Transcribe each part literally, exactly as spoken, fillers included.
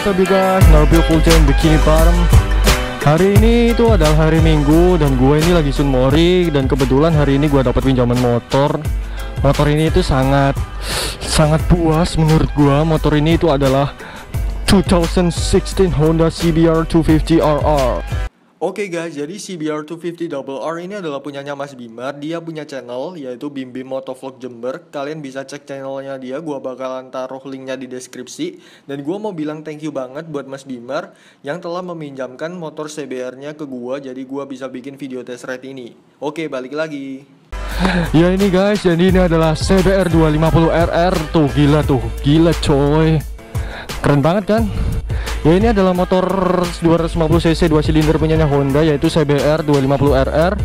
What's up you guys, another beautiful day in Bikini Bottom. Hari ini itu adalah hari Minggu dan gue ini lagi sunmori, dan kebetulan hari ini gue dapat pinjaman motor. Motor ini itu sangat sangat puas menurut gue. Motor ini itu adalah dua ribu enam belas Honda C B R dua ratus lima puluh R R. Oke okay guys, jadi C B R dua ratus lima puluh R R ini adalah punyanya Mas Bimar. Dia punya channel yaitu Bim Bim Motovlog Jember. Kalian bisa cek channelnya dia, gua bakalan taruh linknya di deskripsi. Dan gua mau bilang thank you banget buat Mas Bimar yang telah meminjamkan motor C B R-nya ke gua, jadi gua bisa bikin video test ride ini. Oke, balik lagi. Ya ini guys, jadi ini adalah C B R dua ratus lima puluh R R. Tuh gila tuh, gila coy, keren banget kan? Ya ini adalah motor dua ratus lima puluh cc dua silinder punyanya Honda, yaitu C B R dua ratus lima puluh R R.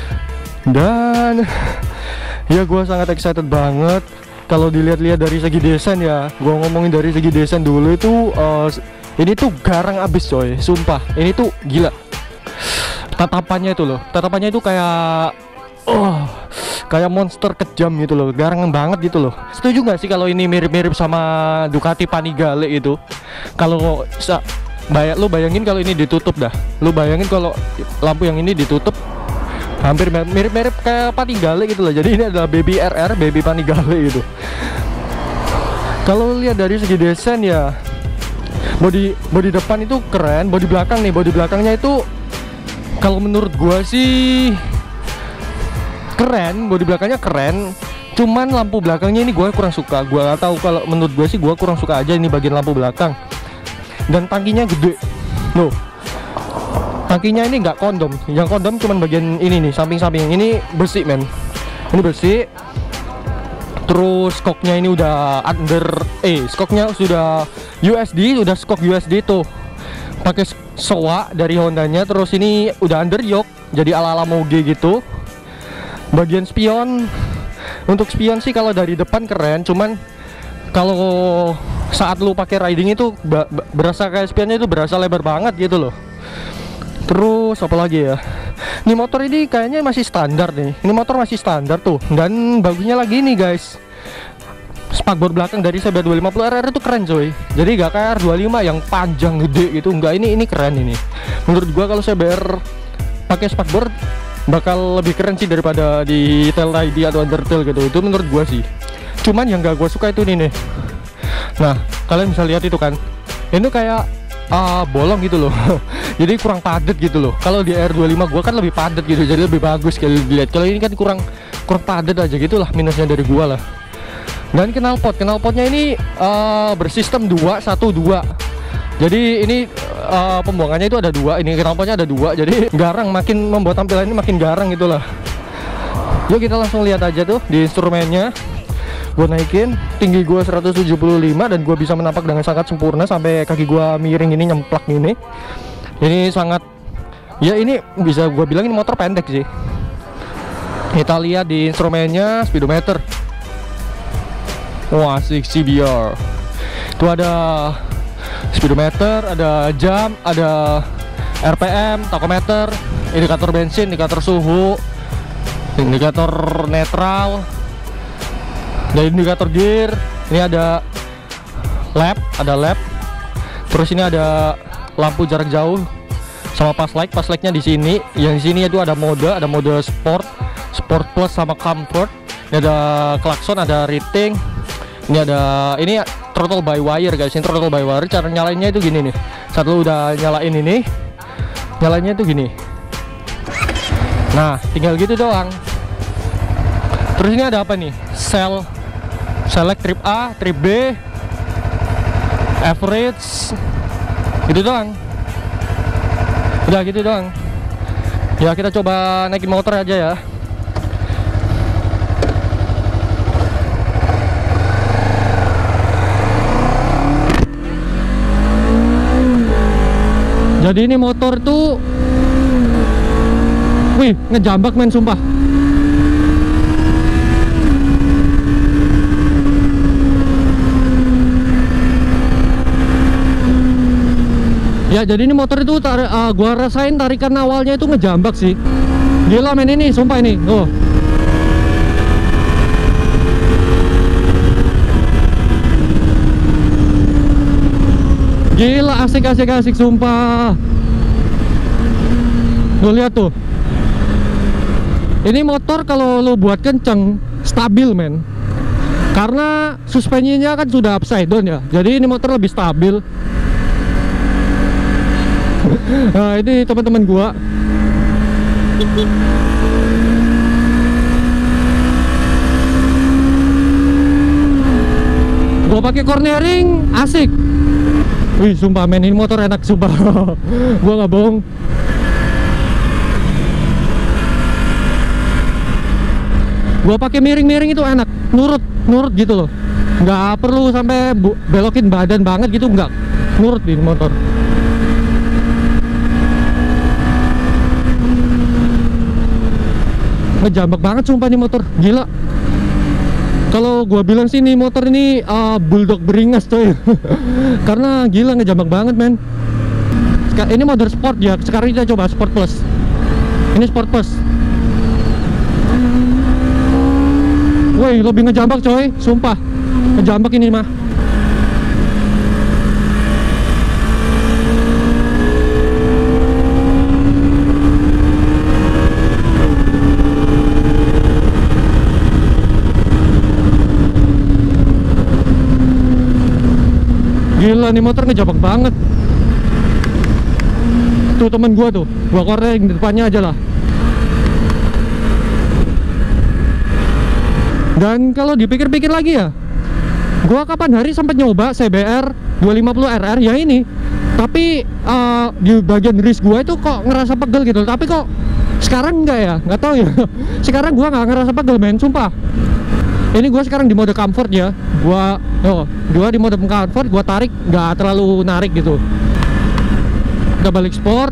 Dan ya gue sangat excited banget. Kalau dilihat-lihat dari segi desain ya, gue ngomongin dari segi desain dulu itu uh, ini tuh garang abis coy, sumpah. Ini tuh gila, tatapannya itu loh, tatapannya itu kayak oh, kayak monster kejam gitu loh, garang banget gitu loh. Setuju nggak sih kalau ini mirip-mirip sama Ducati Panigale itu? Kalau bayang, lu bayangin kalau ini ditutup dah, lu bayangin kalau lampu yang ini ditutup, hampir mirip-mirip kayak Panigale gitu loh. Jadi ini adalah baby R R, baby Panigale gitu. Kalau lihat dari segi desain ya, body body depan itu keren, body belakang nih, body belakangnya itu kalau menurut gua sih keren, bodi belakangnya keren. Cuman lampu belakangnya ini gue kurang suka. Gue gak tahu, kalau menurut gue sih gue kurang suka aja ini bagian lampu belakang. Dan tangkinya gede loh, tangkinya ini nggak kondom. Yang kondom cuman bagian ini nih, samping-samping. Ini bersih men, ini bersih. Terus skoknya ini udah under, eh skoknya sudah U S D, udah skok U S D tuh, pakai S O A dari Hondanya. Terus ini udah under yoke, jadi ala-ala moge gitu. Bagian spion, untuk spion sih kalau dari depan keren, cuman kalau saat lu pakai riding itu berasa kayak spionnya itu berasa lebar banget gitu loh. Terus apa lagi ya? Ini motor ini kayaknya masih standar nih. Ini motor masih standar tuh. Dan bagusnya lagi nih guys, spakbor belakang dari C B R dua ratus lima puluh R R itu keren coy. Jadi gak kayak R dua puluh lima yang panjang gede gitu. Enggak, ini ini keren ini. Menurut gua kalau C B R pakai spakbor bakal lebih keren sih daripada di tail ride atau undertail gitu. Itu menurut gua sih. Cuman yang gak gua suka itu nih nih. Nah, kalian bisa lihat itu kan, ini kayak uh, bolong gitu loh. Jadi kurang padat gitu loh. Kalau di R dua puluh lima gua kan lebih padat gitu, jadi lebih bagus kalau dilihat. Kalau ini kan kurang kurang padat aja gitulah, minusnya dari gua lah. Dan knalpot, knalpotnya ini uh, bersistem dua satu dua. Jadi ini uh, pembuangannya itu ada dua, ini knalpotnya ada dua, jadi garang, makin membuat tampilan ini makin garang gitulah. Yuk kita langsung lihat aja tuh di instrumennya. Gue naikin, tinggi gue seratus tujuh puluh lima dan gue bisa menapak dengan sangat sempurna sampai kaki gue miring ini, nyemplak ini. Ini sangat, ya ini bisa gue bilang ini motor pendek sih. Kita lihat di instrumennya, speedometer. Wah, asik C B R. Itu ada speedometer, ada jam, ada R P M, tachometer, indikator bensin, indikator suhu, indikator netral, ada indikator gear. Ini ada lap, ada lap. Terus ini ada lampu jarak jauh sama pass light. Pass lightnya di sini. Yang di sini itu ada mode, ada mode sport, sport plus sama comfort. Ini ada klakson, ada rating. Ini ada, ini throttle by wire guys. Ini throttle by wire. Cara nyalainnya itu gini nih. Saat lu udah nyalain ini, nyalainnya itu gini. Nah, tinggal gitu doang. Terus ini ada apa nih? Sel, select trip A, trip B, average. Gitu doang. Udah gitu doang. Ya kita coba naikin motor aja ya. Jadi ini motor tuh, wih, ngejambak men, sumpah. Ya jadi ini motor itu tar uh, gua rasain tarikan awalnya itu ngejambak sih. Gila men ini, sumpah ini. Oh. Gila, asik asik asik sumpah. Lu lihat tuh. Ini motor kalau lu buat kenceng stabil men. Karena suspensinya kan sudah upside down ya. Jadi ini motor lebih stabil. Nah, ini teman-teman gua. Gua pakai cornering asik. Wih, sumpah men, ini motor enak sumpah. Gua nggak bohong. Gua pakai miring-miring itu enak, nurut, nurut gitu loh. Nggak perlu sampai belokin badan banget gitu, nggak. Nurut di motor. Ngejambak banget sumpah nih motor, gila. Kalau gua bilang sih nih motor ini uh, bulldog beringas coy. Karena gila ngejambak banget men. Ini motor sport ya, sekarang kita coba sport plus. Ini sport plus. Woi, lebih ngejambak coy, sumpah. Ngejambak ini mah. Gila nih motor ngejambak banget. Tuh temen gua tuh, gua koreng di depannya aja lah. Dan kalau dipikir-pikir lagi ya, gua kapan hari sempat nyoba C B R dua lima nol R R ya ini. Tapi uh, di bagian wrist gua itu kok ngerasa pegel gitu. Tapi kok sekarang enggak ya, nggak tahu ya. Sekarang gua nggak ngerasa pegel men, sumpah. Ini gua sekarang di mode comfort ya. Gua, oh, gua di mode comfort, gua tarik nggak terlalu narik gitu. Kita balik sport.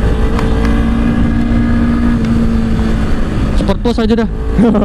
Sport plus aja dah.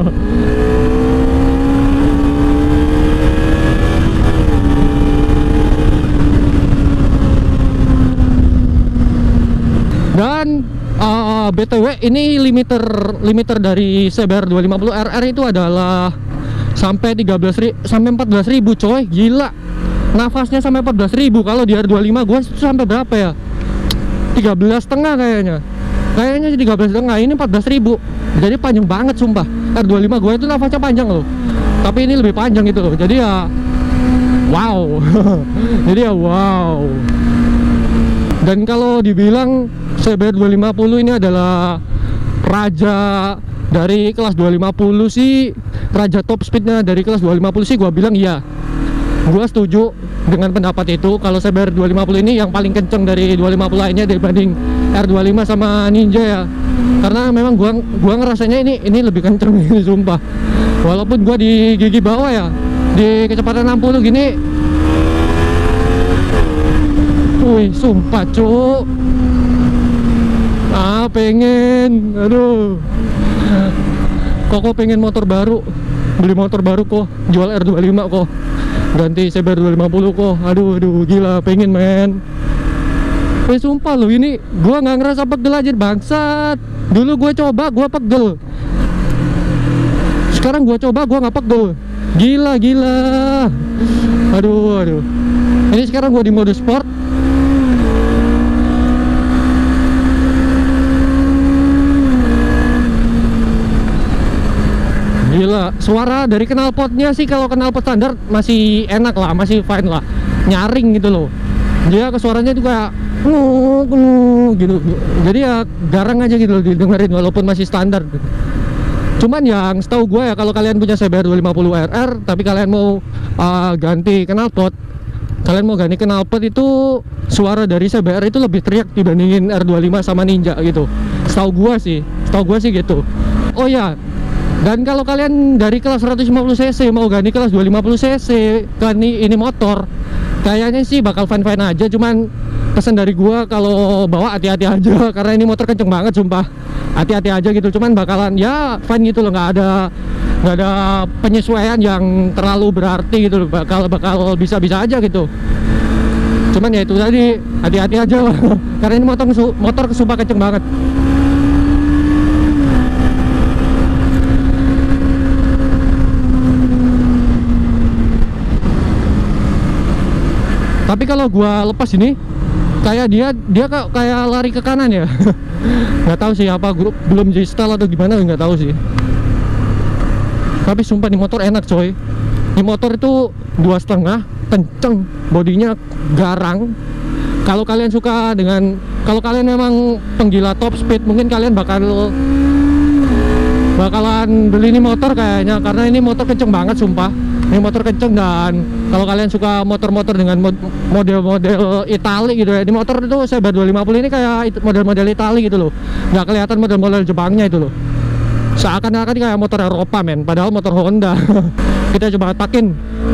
Dan uh, B T W ini limiter limiter dari C B R dua lima nol R R itu adalah sampai tiga belas ribu, sampai empat belas ribu coy, gila. Nafasnya sampai empat belas ribu. Kalau di R dua puluh lima gua itu sampai berapa ya? tiga belas setengah kayaknya. Kayaknya tiga belas setengah, ini empat belas ribu. Jadi panjang banget sumpah. R dua puluh lima gua itu nafasnya panjang loh. Tapi ini lebih panjang gitu loh. Jadi ya wow. Jadi ya wow. Dan kalau dibilang C B R dua lima nol ini adalah raja dari kelas dua lima nol sih, raja top speednya dari kelas dua lima nol sih, gua bilang iya. Gua setuju dengan pendapat itu. Kalau C B R dua lima nol ini yang paling kenceng dari dua lima nol lainnya dibanding R dua puluh lima sama Ninja ya. Karena memang gua gua ngerasanya ini ini lebih kenceng ini sumpah. Walaupun gua di gigi bawah ya, di kecepatan enam puluh gini. Wih, sumpah cuk. Ah, pengen. Aduh. Kok pengen motor baru. Beli motor baru kok, jual R dua puluh lima kok. Ganti C B R dua lima nol kok. Aduh, aduh, gila, pengen men. Eh, sumpah loh, ini gua nggak ngerasa pegel aja bangsat. Dulu gue coba, gua pegel. Sekarang gua coba, gua nggak pegel. Gila, gila. Aduh, aduh. Ini sekarang gua di mode sport. Gila, suara dari knalpotnya sih kalau knalpot standar masih enak lah, masih fine lah, nyaring gitu loh. Dia ke suaranya juga nguk nguk gitu. Jadi ya garang aja gitu loh didengerin walaupun masih standar gitu. Cuman yang setahu gue ya, kalau kalian punya C B R dua lima nol R R tapi kalian mau uh, ganti knalpot, kalian mau ganti knalpot itu suara dari C B R itu lebih teriak dibandingin R dua puluh lima sama Ninja gitu. Setahu gue sih, setahu gue sih gitu. Oh ya. Dan kalau kalian dari kelas seratus lima puluh cc mau ganti kelas dua ratus lima puluh cc kan ini motor, kayaknya sih bakal fine-fine aja. Cuman pesan dari gua kalau bawa hati-hati aja karena ini motor kenceng banget sumpah. Hati-hati aja gitu. Cuman bakalan ya fine gitu loh, nggak ada nggak ada penyesuaian yang terlalu berarti gitu loh. Bakal bakal bisa-bisa aja gitu. Cuman ya itu tadi, hati-hati aja karena ini motor motor sumpah kenceng banget. Tapi kalau gua lepas ini kayak dia dia kayak lari ke kanan ya. Nggak tahu sih apa grup belum di style atau gimana, nggak tahu sih. Tapi sumpah di motor enak coy. Di motor itu dua setengah, kenceng, bodinya garang. Kalau kalian suka dengan, kalau kalian memang penggila top speed, mungkin kalian bakal bakalan beli ini motor kayaknya, karena ini motor kenceng banget sumpah. Ini motor kenceng, dan kalau kalian suka motor-motor dengan model-model Itali gitu ya, di motor itu Saber dua lima nol ini kayak model-model Itali gitu loh, nggak kelihatan model-model Jepangnya itu loh, seakan-akan kayak motor Eropa men, padahal motor Honda. Kita coba takin.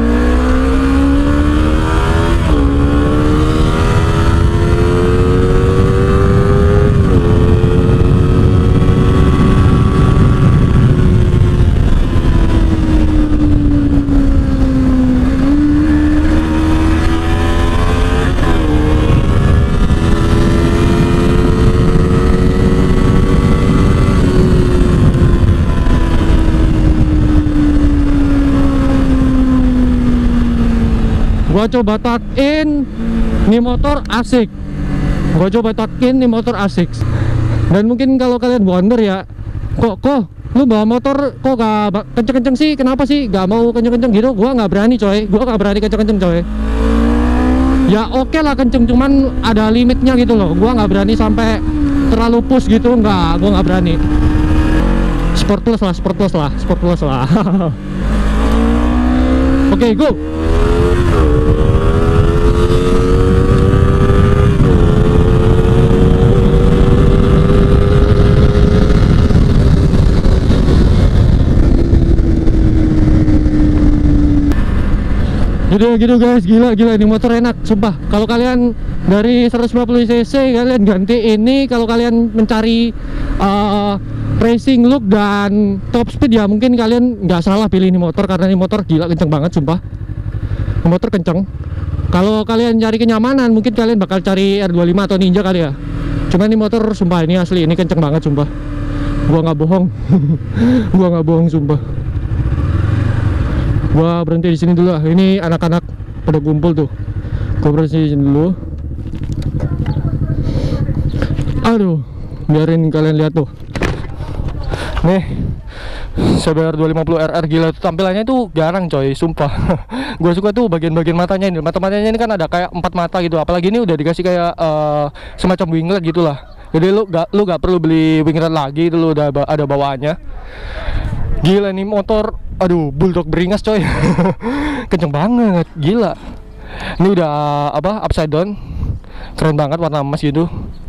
Gua coba takin, nih motor asik. Gua coba takin, nih motor asik. Dan mungkin kalau kalian wonder ya, kok kok lu bawa motor kok gak kenceng-kenceng sih? Kenapa sih gak mau kenceng-kenceng gitu? Gua nggak berani coy, gua nggak berani kenceng-kenceng coy. Ya oke okay lah kenceng, cuman ada limitnya gitu loh. Gua nggak berani sampai terlalu push gitu, nggak, gua nggak berani. Sport plus lah, sport plus lah, sport plus lah. Oke, okay, go. Gitu gitu guys, gila gila ini motor enak sumpah. Kalau kalian dari seratus lima puluh cc kalian ganti ini, kalau kalian mencari uh, racing look dan top speed ya mungkin kalian nggak salah pilih ini motor, karena ini motor gila kenceng banget sumpah. Ini motor kenceng. Kalau kalian cari kenyamanan mungkin kalian bakal cari R dua puluh lima atau Ninja kali ya. Cuman ini motor sumpah ini asli, ini kenceng banget sumpah. Gua nggak bohong. Gua nggak bohong sumpah. Gua berhenti di sini dulu lah. Ini anak-anak pada kumpul tuh. Gua berhenti di sini dulu. Aduh, biarin kalian lihat tuh. Nih, Saber dua lima nol R R gila tuh, tampilannya tuh garang coy, sumpah. Gue suka tuh bagian-bagian matanya ini. Mata-matanya ini kan ada kayak empat mata gitu. Apalagi ini udah dikasih kayak uh, semacam winglet gitulah. Jadi lu gak lu gak perlu beli winglet lagi, itu lu udah ada bawaannya. Gila nih motor, aduh bulldog beringas coy. Kenceng banget, gila. Ini udah apa, upside down. Keren banget, warna emas gitu.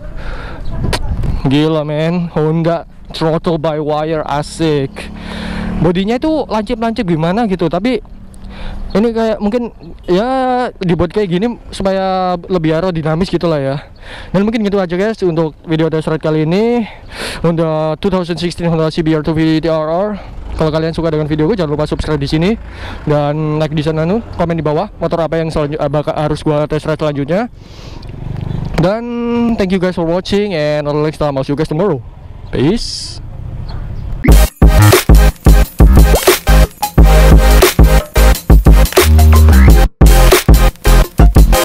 Gila men, Honda throttle by wire, asik. Bodinya itu lancip-lancip gimana gitu, tapi ini kayak mungkin ya dibuat kayak gini supaya lebih aerodinamis gitu lah ya. Dan mungkin gitu aja guys untuk video test ride kali ini Honda dua ribu enam belas Honda C B R dua V T R R. Kalau kalian suka dengan video gue, jangan lupa subscribe di sini dan like di sana, nu komen di bawah motor apa yang selanjutnya bakal harus gua test ride selanjutnya. Dan thank you guys for watching, and until next time I'll see you guys tomorrow. Peace.